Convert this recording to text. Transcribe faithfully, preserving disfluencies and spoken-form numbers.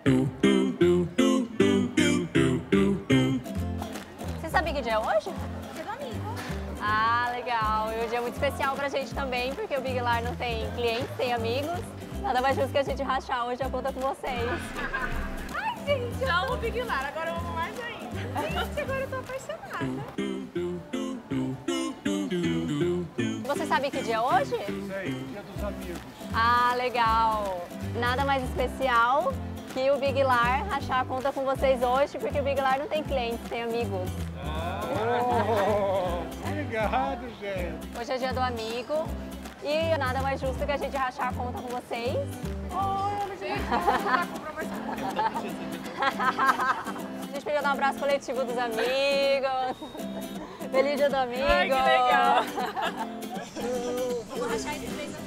Você sabe que dia é hoje? Dia do amigo. Ah, legal. E um dia muito especial pra gente também, porque o Big Lar não tem clientes, tem amigos. Nada mais justo que a gente rachar hoje a conta com vocês. Ai, gente, eu amo o Big Lar, agora eu amo mais ainda. Gente, agora eu tô apaixonada. Você sabe que dia é hoje? Sei, dia dos amigos. Ah, legal. Nada mais especial que o Big Lar rachar a conta com vocês hoje, porque o Big Lar não tem clientes, tem amigos. Oh, obrigado, gente. Hoje é dia do amigo e nada mais justo que a gente rachar a conta com vocês. Oh, gente, vamos comprar mais A gente podia dar um abraço coletivo dos amigos. Feliz dia do amigo. Ai, que legal. Vamos rachar esses três amigos.